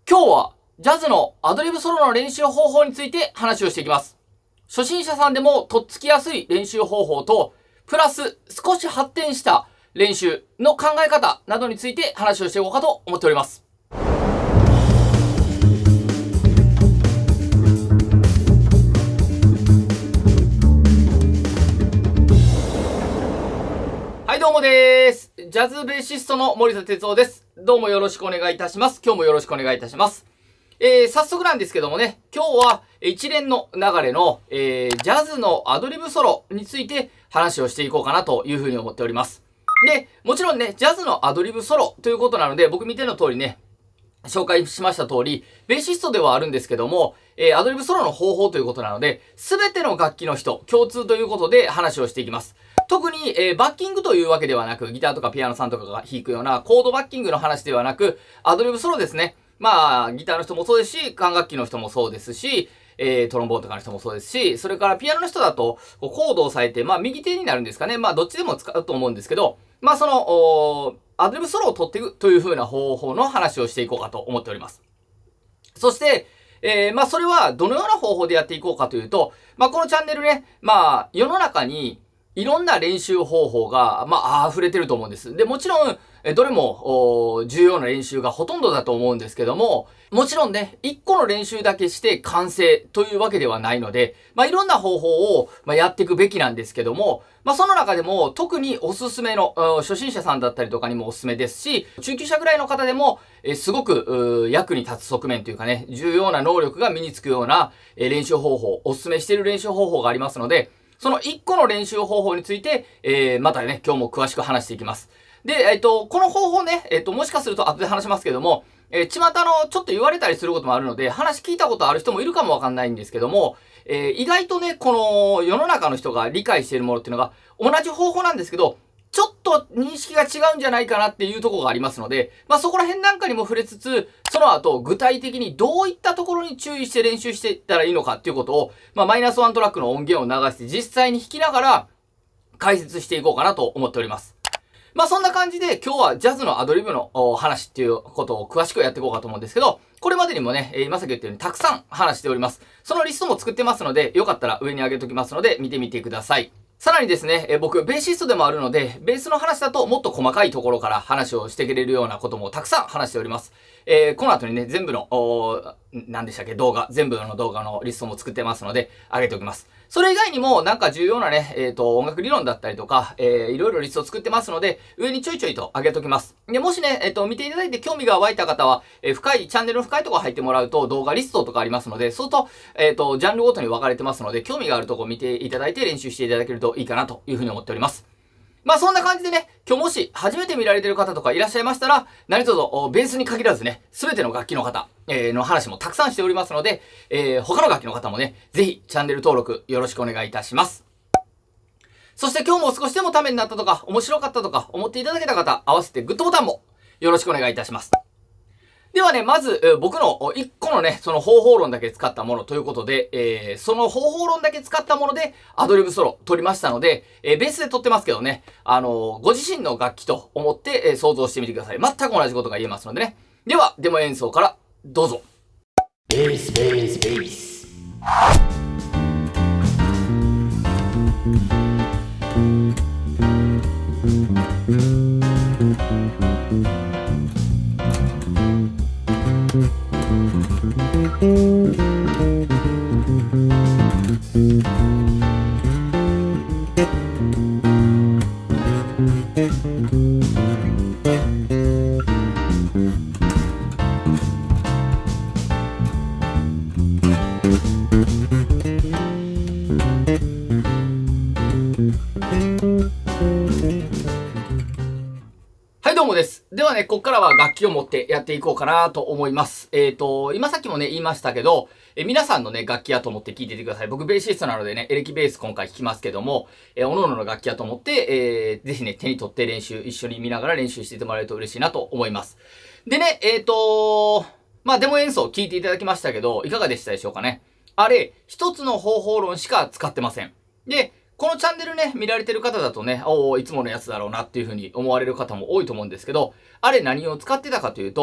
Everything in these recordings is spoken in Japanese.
今日はジャズのアドリブソロの練習方法について話をしていきます。初心者さんでもとっつきやすい練習方法と、プラス少し発展した練習の考え方などについて話をしていこうかと思っております。はい、どうもです。ジャズベーシストの森田哲夫です。どうもよろしくお願いいたします。今日もよろしくお願いいたします。早速なんですけどもね、今日は一連の流れの、ジャズのアドリブソロについて話をしていこうかなというふうに思っております。で、もちろんね、ジャズのアドリブソロということなので、僕見ての通りね、紹介しました通り、ベーシストではあるんですけども、アドリブソロの方法ということなので、すべての楽器の人、共通ということで話をしていきます。特に、バッキングというわけではなく、ギターとかピアノさんとかが弾くようなコードバッキングの話ではなく、アドリブソロですね。まあ、ギターの人もそうですし、管楽器の人もそうですし、トロンボーンとかの人もそうですし、それからピアノの人だと、コードを押さえて、まあ、右手になるんですかね。まあ、どっちでも使うと思うんですけど、まあ、アドリブソロを取っていくという風な方法の話をしていこうかと思っております。そして、まあ、それはどのような方法でやっていこうかというと、まあ、このチャンネルね、まあ、世の中にいろんな練習方法が、まあ、溢れてると思うんです。で、もちろん、どれも、重要な練習がほとんどだと思うんですけども、もちろんね、一個の練習だけして完成というわけではないので、まあ、いろんな方法を、やっていくべきなんですけども、まあ、その中でも特におすすめの、初心者さんだったりとかにもおすすめですし、中級者ぐらいの方でも、すごく、役に立つ側面というかね、重要な能力が身につくような、練習方法、おすすめしている練習方法がありますので、その一個の練習方法について、またね、今日も詳しく話していきます。で、この方法ね、もしかすると後で話しますけども、巷のちょっと言われたりすることもあるので、話聞いたことある人もいるかもわかんないんですけども、意外とね、この世の中の人が理解しているものっていうのが同じ方法なんですけど、ちょっと認識が違うんじゃないかなっていうところがありますので、まあそこら辺なんかにも触れつつ、その後具体的にどういったところに注意して練習していったらいいのかっていうことを、まあマイナスワントラックの音源を流して実際に弾きながら解説していこうかなと思っております。まあそんな感じで今日はジャズのアドリブの話っていうことを詳しくやっていこうかと思うんですけど、これまでにもね、今さっき言ったようにたくさん話しております。そのリストも作ってますので、よかったら上に上げときますので見てみてください。さらにですね、僕、ベーシストでもあるので、ベースの話だともっと細かいところから話をしてくれるようなこともたくさん話しております。この後にね、全部の、何でしたっけ、全部の動画のリストも作ってますので、上げておきます。それ以外にも、なんか重要なね、音楽理論だったりとか、いろいろリストを作ってますので、上にちょいちょいと上げておきます。で、もしね、見ていただいて興味が湧いた方は、チャンネルの深いところ入ってもらうと動画リストとかありますので、そうすると、ジャンルごとに分かれてますので、興味があるところ見ていただいて練習していただけるといいかなというふうに思っております。まあそんな感じでね、今日もし初めて見られてる方とかいらっしゃいましたら、何卒ベースに限らずね、すべての楽器の方、の話もたくさんしておりますので、他の楽器の方もね、ぜひチャンネル登録よろしくお願いいたします。そして今日も少しでもためになったとか、面白かったとか思っていただけた方、合わせてグッドボタンもよろしくお願いいたします。ではね、まず、僕の一個のね、その方法論だけ使ったものということで、その方法論だけ使ったもので、アドリブソロ取りましたので、ベースで取ってますけどね、ご自身の楽器と思って、想像してみてください。全く同じことが言えますのでね。では、デモ演奏からどうぞ。ベース、ベース、ベース。はい、どうもです。ではね、ここからは楽器を持ってやっていこうかなと思います。今さっきもね、言いましたけど、皆さんのね、楽器やと思って聞いててください。僕、ベーシストなのでね、エレキベース今回弾きますけども、各々の楽器やと思って、ぜひね、手に取って練習、一緒に見ながら練習してもらえると嬉しいなと思います。でね、まあ、デモ演奏聞いていただきましたけど、いかがでしたでしょうかね。あれ、一つの方法論しか使ってません。で、このチャンネルね、見られてる方だとね、いつものやつだろうなっていう風に思われる方も多いと思うんですけど、あれ何を使ってたかというと、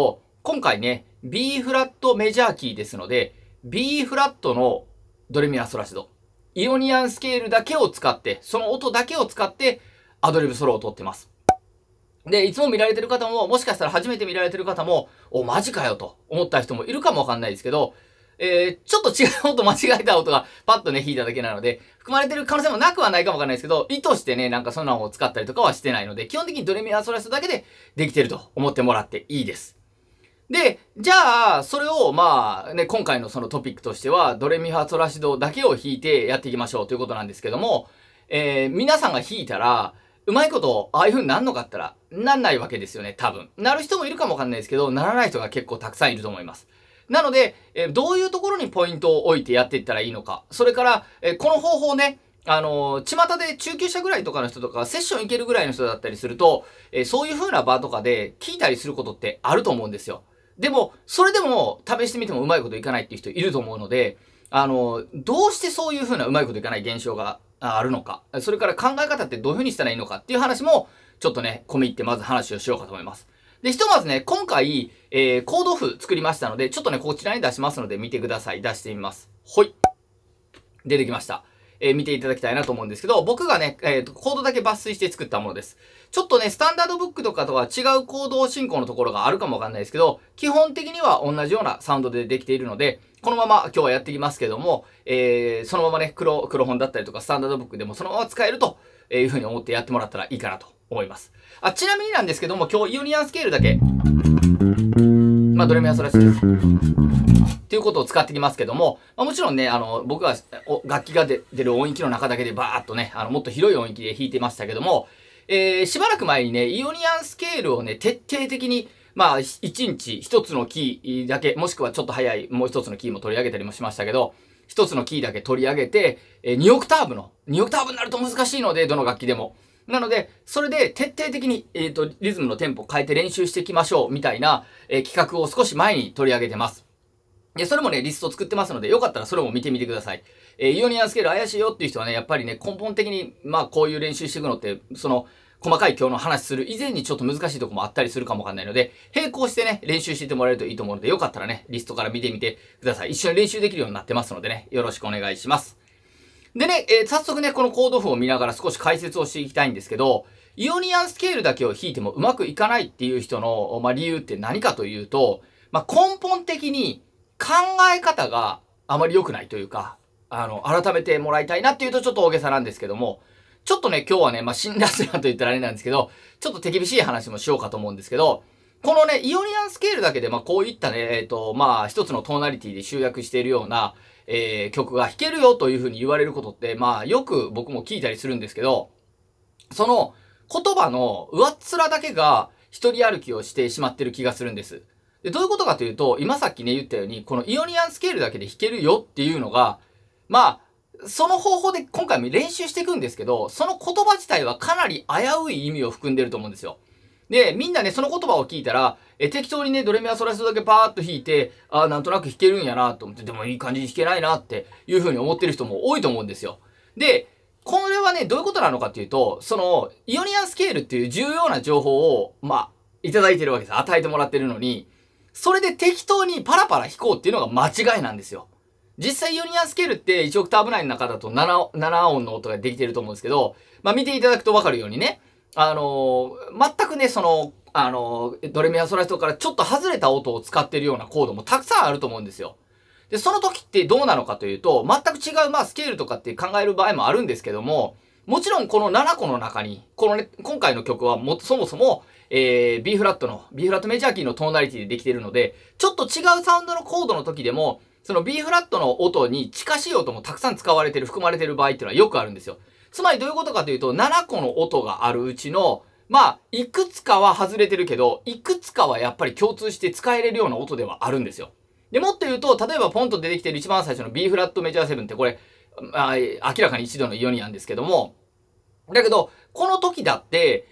今回ね、B フラットメジャーキーですので、B フラットのドレミファソラシド、イオニアンスケールだけを使って、その音だけを使ってアドリブソロを取ってます。で、いつも見られてる方も、もしかしたら初めて見られてる方も、お、マジかよと思った人もいるかもわかんないですけど、ちょっと違う音間違えた音がパッとね、弾いただけなので、含まれてる可能性もなくはないかもわかんないですけど、意図してね、なんかそんなのを使ったりとかはしてないので、基本的にドレミファソラシドだけでできてると思ってもらっていいです。で、じゃあ、それをまあね、今回のそのトピックとしては、ドレミファソラシドだけを弾いてやっていきましょうということなんですけども、皆さんが弾いたら、うまいこと、ああいう風になんのかったら、なんないわけですよね、多分。なる人もいるかもわかんないですけど、ならない人が結構たくさんいると思います。なので、どういうところにポイントを置いてやっていったらいいのか。それから、この方法ね、巷で中級者ぐらいとかの人とか、セッション行けるぐらいの人だったりすると、そういう風な場とかで聞いたりすることってあると思うんですよ。でも、それでも試してみてもうまいこといかないっていう人いると思うので、どうしてそういう風なうまいこといかない現象があるのか、それから考え方ってどういう風にしたらいいのかっていう話も、ちょっとね、込み入ってまず話をしようかと思います。で、ひとまずね、今回、コード譜作りましたので、ちょっとね、こちらに出しますので見てください。出してみます。ほい。出てきました。見ていただきたいなと思うんですけど、僕がね、コードだけ抜粋して作ったものです。ちょっとね、スタンダードブックとかとは違うコード進行のところがあるかもわかんないですけど、基本的には同じようなサウンドでできているので、このまま今日はやっていきますけども、そのままね、黒本だったりとか、スタンダードブックでもそのまま使えるというふうに思ってやってもらったらいいかなと思います。ちなみになんですけども、今日イオニアンスケールだけ、まあ、ドレミファソラシドです。っていうことを使ってきますけども、もちろんね、僕が楽器が出る音域の中だけでバーっとね、もっと広い音域で弾いてましたけども、しばらく前にね、イオニアンスケールをね、徹底的に、まあ、1日1つのキーだけ、もしくはちょっと早いもう1つのキーも取り上げたりもしましたけど、1つのキーだけ取り上げて、2オクターブになると難しいので、どの楽器でも。なので、それで徹底的に、リズムのテンポを変えて練習していきましょう、みたいな、企画を少し前に取り上げてます。で、それもね、リスト作ってますので、よかったらそれも見てみてください。イオニアンスケール怪しいよっていう人はね、やっぱりね、根本的に、まあ、こういう練習していくのって、その、細かい今日の話する以前にちょっと難しいとこもあったりするかもわかんないので、並行してね、練習していってもらえるといいと思うので、よかったらね、リストから見てみてください。一緒に練習できるようになってますのでね、よろしくお願いします。でね、早速ね、このコード譜を見ながら少し解説をしていきたいんですけど、イオニアンスケールだけを弾いてもうまくいかないっていう人の、まあ、理由って何かというと、まあ、根本的に考え方があまり良くないというか、改めてもらいたいなっていうとちょっと大げさなんですけども、ちょっとね、今日はね、まあ、辛辣なと言ったらあれなんですけど、ちょっと手厳しい話もしようかと思うんですけど、このね、イオニアンスケールだけで、まあ、こういったね、まあ、一つのトーナリティで集約しているような、曲が弾けるよというふうに言われることって、まあ、よく僕も聞いたりするんですけど、その言葉の上っ面だけが一人歩きをしてしまってる気がするんです。で、どういうことかというと、今さっきね言ったように、このイオニアンスケールだけで弾けるよっていうのが、まあ、その方法で今回も練習していくんですけど、その言葉自体はかなり危うい意味を含んでると思うんですよ。で、みんなね、その言葉を聞いたら、適当にね、ドレミファソラシドだけパーッと弾いて、なんとなく弾けるんやなと思って、でもいい感じに弾けないなっていう風に思ってる人も多いと思うんですよ。で、これはね、どういうことなのかっていうと、その、イオニアンスケールっていう重要な情報を、まあ、いただいてるわけです。与えてもらってるのに、それで適当にパラパラ弾こうっていうのが間違いなんですよ。実際イオニアンスケールって1オクターブ内の中だと7音の音ができてると思うんですけど、まあ見ていただくとわかるようにね、全くね、その、ドレミファソラシドからちょっと外れた音を使ってるようなコードもたくさんあると思うんですよ。で、その時ってどうなのかというと、全く違う、まあ、スケールとかって考える場合もあるんですけども、もちろんこの7個の中に、このね、今回の曲はそもそも、B フラットメジャーキーのトーナリティでできているので、ちょっと違うサウンドのコードの時でも、その B フラットの音に近しい音もたくさん使われてる、含まれてる場合っていうのはよくあるんですよ。つまりどういうことかというと、7個の音があるうちの、まあ、いくつかは外れてるけど、いくつかはやっぱり共通して使えれるような音ではあるんですよ。で、もっと言うと、例えばポンと出てきてる一番最初の B フラットメジャー7ってこれ、明らかに一度のイオニアンですけども、だけど、この時だって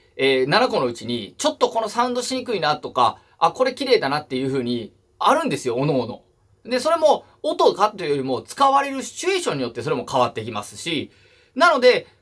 、7個のうちに、ちょっとこのサウンドしにくいなとか、これ綺麗だなっていう風に、あるんですよ、おのおの。で、それも、音かというよりも、使われるシチュエーションによってそれも変わってきますし、なので、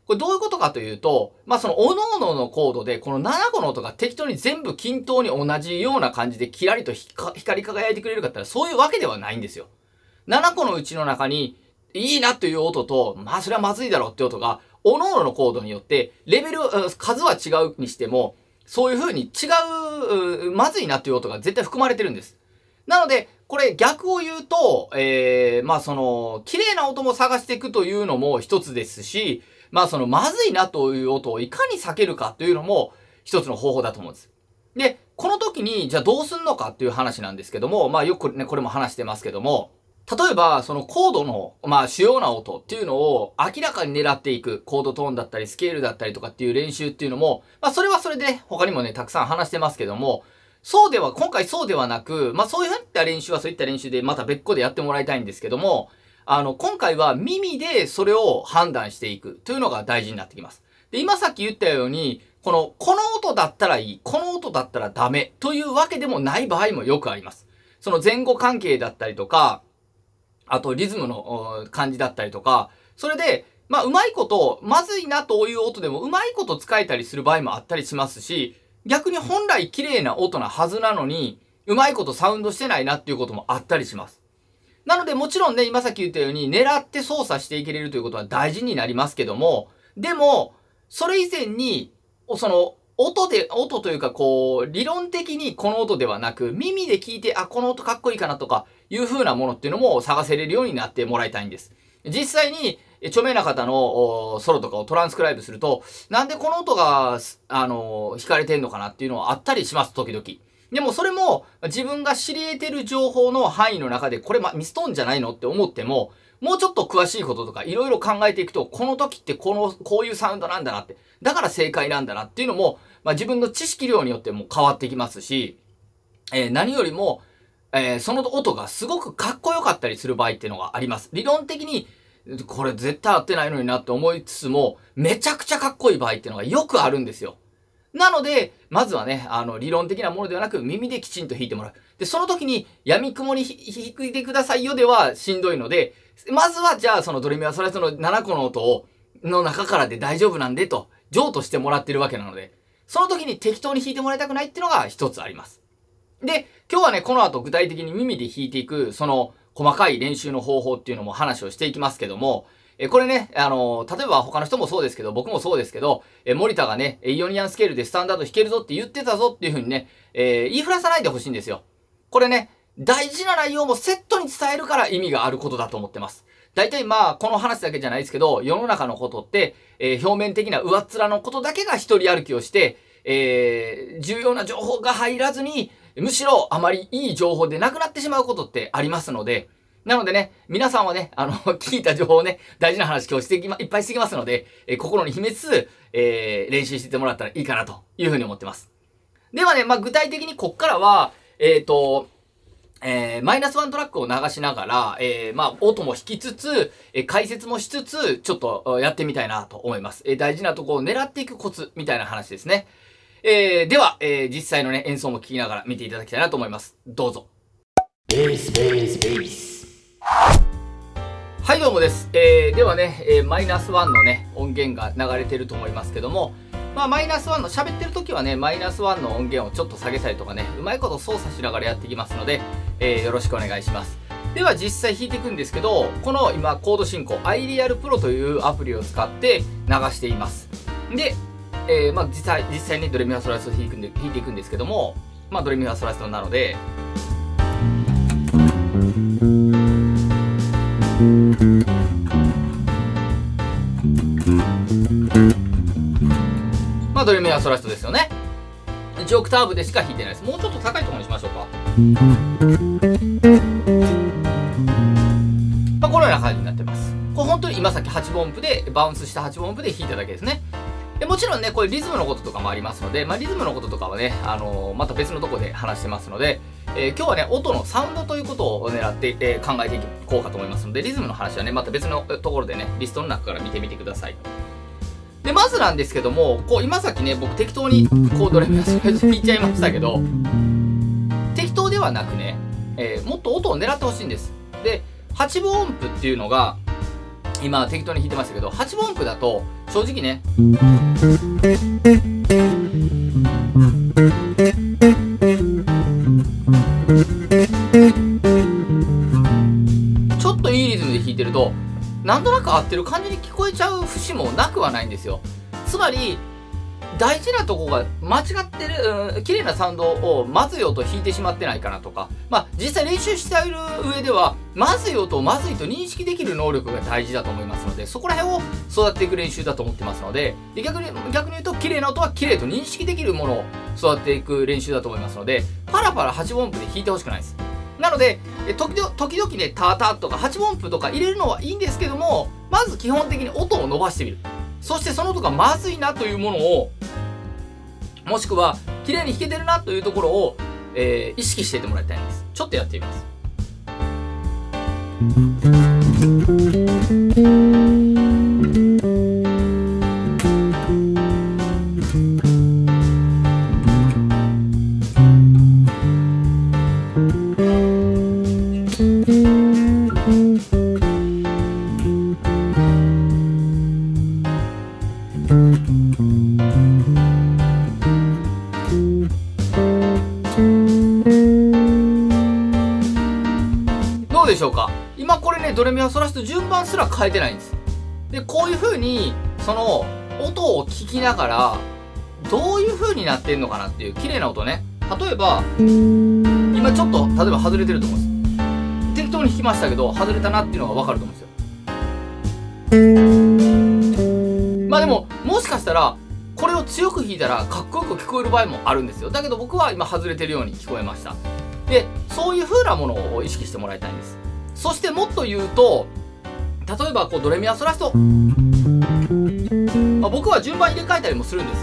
これどういうことかというと、まあその各々のコードでこの7個の音が適当に全部均等に同じような感じでキラリと光り輝いてくれるかって言ったらそういうわけではないんですよ。7個のうちの中にいいなという音と、まあそれはまずいだろうって音が、各々のコードによってレベル、数は違うにしても、そういう風に違う、まずいなという音が絶対含まれてるんです。なので、これ逆を言うと、まあその、綺麗な音も探していくというのも一つですし、まあその、まずいなという音をいかに避けるかというのも一つの方法だと思うんです。で、この時に、じゃあどうすんのかっていう話なんですけども、まあよくね、これも話してますけども、例えば、そのコードの、まあ主要な音っていうのを明らかに狙っていく、コードトーンだったり、スケールだったりとかっていう練習っていうのも、まあそれはそれで、他にもね、たくさん話してますけども、今回そうではなく、まあそういった練習はそういった練習でまた別個でやってもらいたいんですけども、今回は耳でそれを判断していくというのが大事になってきます。で、今さっき言ったように、この音だったらいい、この音だったらダメというわけでもない場合もよくあります。その前後関係だったりとか、あとリズムの感じだったりとか、それで、まあうまいこと、まずいなという音でもうまいこと使えたりする場合もあったりしますし、逆に本来綺麗な音なはずなのに、うまいことサウンドしてないなっていうこともあったりします。なのでもちろんね、今さっき言ったように狙って操作していけれるということは大事になりますけども、でも、それ以前に、その、音というかこう、理論的にこの音ではなく、耳で聞いて、あ、この音かっこいいかなとか、いう風なものっていうのも探せれるようになってもらいたいんです。実際に、著名な方のソロとかをトランスクライブすると、なんでこの音が、弾かれてんのかなっていうのはあったりします、時々。でもそれも自分が知り得てる情報の範囲の中でこれミストンじゃないのって思っても、もうちょっと詳しいこととかいろいろ考えていくと、この時ってこういうサウンドなんだなって、だから正解なんだなっていうのも、自分の知識量によっても変わってきますし、何よりも、その音がすごくかっこよかったりする場合っていうのがあります。理論的に、これ絶対合ってないのになって思いつつも、めちゃくちゃかっこいい場合っていうのがよくあるんですよ。なので、まずはね、理論的なものではなく、耳できちんと弾いてもらう。で、その時に、闇雲に弾いてくださいよではしんどいので、まずはじゃあそのドレミファソラシドの7個の音の中からで大丈夫なんでと、譲渡してもらってるわけなので、その時に適当に弾いてもらいたくないっていうのが一つあります。で、今日はね、この後具体的に耳で弾いていく、その細かい練習の方法っていうのも話をしていきますけども、これね、例えば他の人もそうですけど、僕もそうですけど、森田がね、イオニアンスケールでスタンダード弾けるぞって言ってたぞっていう風にね、言いふらさないでほしいんですよ。これね、大事な内容もセットに伝えるから意味があることだと思ってます。大体この話だけじゃないですけど、世の中のことって、表面的な上っ面のことだけが一人歩きをして、重要な情報が入らずに、むしろあまりいい情報でなくなってしまうことってありますので、なのでね、皆さんはね、聞いた情報をね、大事な話今日いっぱいしてきますので、心に秘めつつ、練習してもらったらいいかなというふうに思ってます。ではね、具体的にこっからは、マイナス1トラックを流しながら、音も弾きつつ、解説もしつつ、ちょっとやってみたいなと思います。大事なところを狙っていくコツみたいな話ですね。では、実際のね、演奏も聴きながら見ていただきたいなと思います。どうぞ。ベース、ベース、ベース。はい、どうもです。ではね、マイナス1のね、音源が流れてると思いますけども、マイナス1の喋ってる時はね、マイナス1の音源をちょっと下げたりとかね、うまいこと操作しながらやっていきますので、よろしくお願いします。では実際弾いていくんですけど、この今コード進行、iReal Pro というアプリを使って流しています。で、実際にドレミファソラシドを弾いていくんですけども、ドレミファソラシドなので、ドレミファソラシドですよね。1オクターブでしか弾いてないです。もうちょっと高いところにしましょうか。このような感じになってます。これ本当に今さっき8分音符で、バウンスした8分音符で弾いただけですね。でもちろんね、これリズムのこととかもありますので、リズムのこととかはね、また別のところで話してますので、今日はね、音のサウンドということを狙って、考えていこうかと思いますので、リズムの話はね、また別のところでね、リストの中から見てみてください。で、まずなんですけども、今さっきね、僕適当に、ドレミファソラシド弾いちゃいましたけど、適当ではなくね、もっと音を狙ってほしいんです。で、8分音符っていうのが、 今適当に弾いてましたけど、8分音符だと正直ね、ちょっといいリズムで弾いてるとなんとなく合ってる感じに聞こえちゃう節もなくはないんですよ。つまり大事なとこが間違ってる、綺麗なサウンドをまずい音弾いてしまってないかなとか、まあ実際練習している上ではまずい音をまずいと認識できる能力が大事だと思いますので、そこら辺を育っていく練習だと思ってますので、逆に言うと綺麗な音は綺麗と認識できるものを育っていく練習だと思いますので、パラパラ8分音符で弾いてほしくないです。なので時々ねタタとか8分音符とか入れるのはいいんですけども、まず基本的に音を伸ばしてみる。そしてその音がまずいなというものを、もしくは綺麗に弾けてるなというところを、意識していってもらいたいんです。ちょっとやってみます。どうでしょうか。今これね、ドレミファソラシド順番すら変えてないんです。で、こういう風にその音を聞きながらどういう風になってんのかなっていう綺麗な音ね。例えば今ちょっと例えば外れてると思うんです。適当に弾きましたけど外れたなっていうのが分かると思うんですよ。まあでももしかしたらこれを強く弾いたらかっこよく聞こえる場合もあるんですよ。だけど僕は今外れてるように聞こえました。で、そういう風なものを意識してもらいたいんです。そしてもっと言うと、例えばこうドレミファソラシド、まあ、僕は順番入れ替えたりもするんです。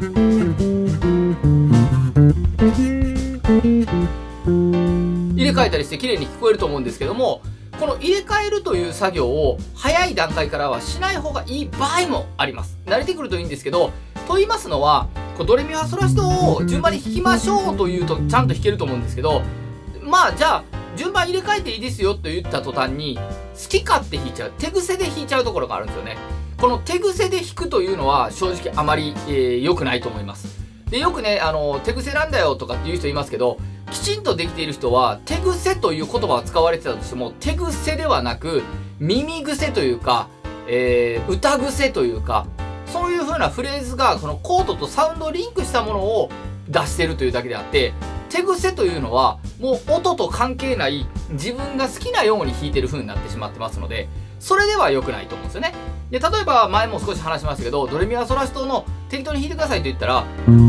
入れ替えたりして綺麗に聞こえると思うんですけども、この入れ替えるという作業を早い段階からはしない方がいい場合もあります。慣れてくるといいんですけど、と言いますのは、ドレミファソラシドを順番に弾きましょうというとちゃんと弾けると思うんですけど、まあじゃあ順番入れ替えていいですよと言った途端に好き勝手弾いちゃう、手癖で弾いちゃうところがあるんですよね。この手癖で弾くというのは正直あまり良くないと思います。で、よくね、手癖なんだよとかっていう人いますけど、きちんとできている人は手癖という言葉が使われてたとしても、手癖ではなく耳癖というか、歌癖というか、そういう風なフレーズがこのコードとサウンドをリンクしたものを出しているというだけであって、手癖というのはもう音と関係ない自分が好きなように弾いてる風になってしまってますので、それでは良くないと思うんですよね。で、例えば前も少し話しましたけど、ドレミファソラシドの適当に弾いてくださいと言ったら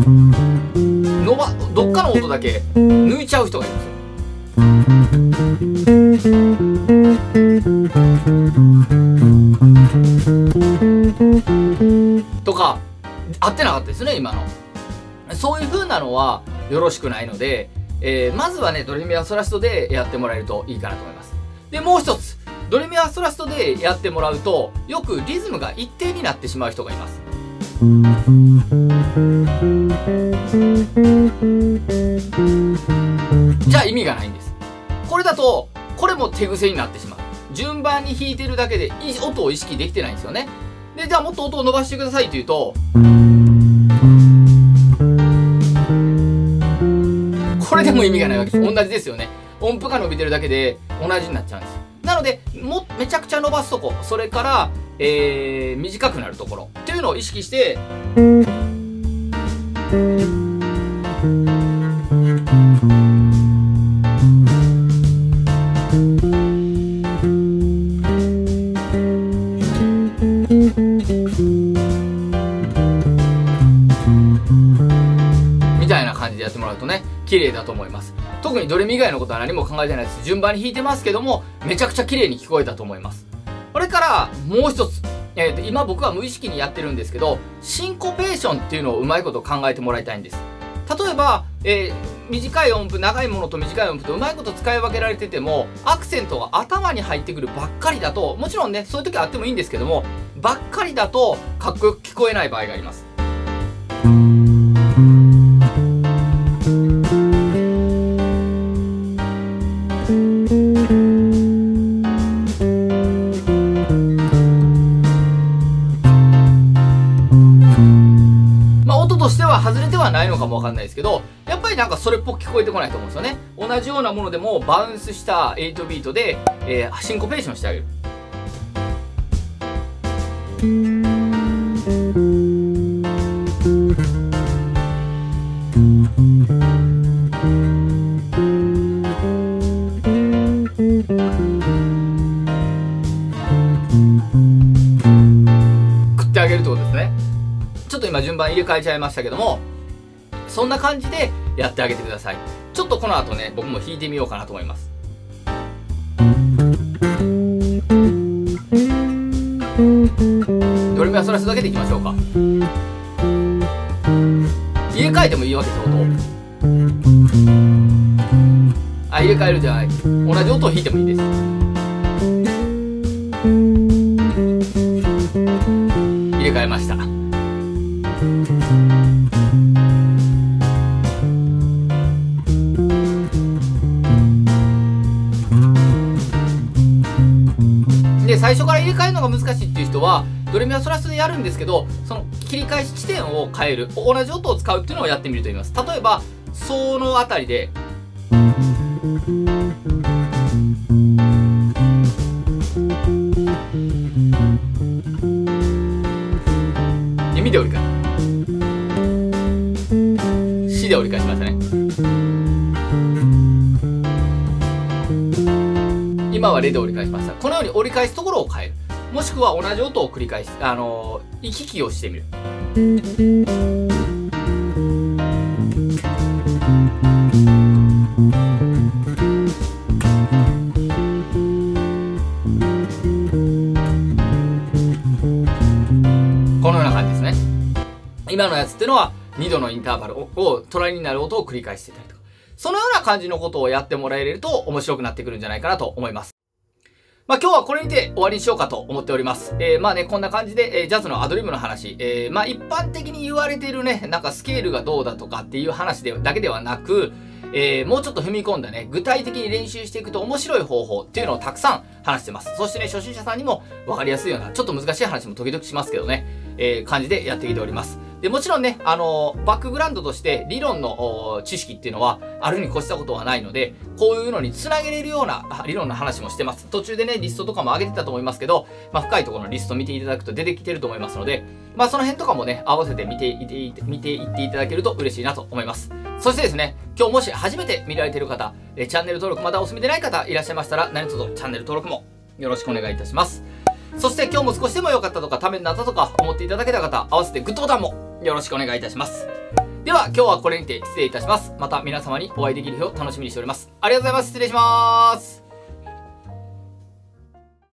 どっかの音だけ抜いちゃう人がいるんですよ。とか合ってなかったですね、今の。そういう風なのはよろしくないので、まずはねドレミファソラシドでやってもらえるといいかなと思います。で、もう一つ、ドレミファソラシドでやってもらうとよくリズムが一定になってしまう人がいます。じゃあ意味がないんです。これだとこれも手癖になってしまう。順番に弾いてるだけで音を意識できてないんですよね。で、じゃあもっと音を伸ばしてくださいというと、これでも意味がないわけです。同じですよね。音符が伸びてるだけで同じになっちゃうんです。なのでめちゃくちゃ伸ばすとこ、それから、短くなるところっていうのを意識してみたいな感じでやってもらうとね、綺麗だと思います。特にドレミ以外のことは何も考えてないです。順番に弾いてますけども、めちゃくちゃ綺麗に聞こえたと思います。これからもう一つ、今僕は無意識にやってるんですけど、シンコペーションっていうのをうまいこと考えてもらいたいんです。例えば、短い音符、長いものと短い音符とうまいこと使い分けられてても、アクセントが頭に入ってくるばっかりだと、もちろんねそういう時はあってもいいんですけども、ばっかりだとかっこよく聞こえない場合があります。 もわかんないですけど、やっぱりなんかそれっぽく聞こえてこないと思うんですよね。同じようなものでもバウンスした8ビートで、シンコペーションしてあげる。食ってあげるってことですね。ちょっと今順番入れ替えちゃいましたけども、そんな感じでやってあげてください。ちょっとこの後ね、僕も弾いてみようかなと思います。ドレミファソラシドだけでいきましょうか。入れ替えてもいいわけです、音。入れ替えるじゃない。同じ音を弾いてもいいです。入れ替えました。で、最初から入れ替えるのが難しいっていう人はドレミファソラシドでやるんですけど、その切り返し地点を変える、同じ音を使うっていうのをやってみるといいます。例えばそのあたりでミで折り返す、シで折り返しましたね。今はレで折り返しました。このように折り返すところを変える、もしくは同じ音を繰り返し、行き来をしてみる。このような感じですね。今のやつっていうのは2度のインターバルを隣になる音を繰り返していたりとか、そのような感じのことをやってもらえると面白くなってくるんじゃないかなと思います。まあ今日はこれにて終わりにしようかと思っております。まあね、こんな感じで、ジャズのアドリブの話、まあ一般的に言われているね、なんかスケールがどうだとかっていう話だけではなく、もうちょっと踏み込んだね、具体的に練習していくと面白い方法っていうのをたくさん話してます。そしてね、初心者さんにも分かりやすいような、ちょっと難しい話も時々しますけどね、感じでやってきております。で、もちろんね、バックグラウンドとして理論の知識っていうのはあるに越したことはないので、こういうのにつなげれるような理論の話もしてます。途中でね、リストとかも上げてたと思いますけど、まあ深いところのリスト見ていただくと出てきてると思いますので、まあその辺とかもね、合わせて見ていっていただけると嬉しいなと思います。そしてですね、今日もし初めて見られている方、チャンネル登録まだお済みでない方いらっしゃいましたら、何卒チャンネル登録もよろしくお願いいたします。そして今日も少しでも良かったとか、ためになったとか思っていただけた方、合わせてグッドボタンもよろしくお願いいたします。では今日はこれにて失礼いたします。また皆様にお会いできる日を楽しみにしております。ありがとうございます。失礼します。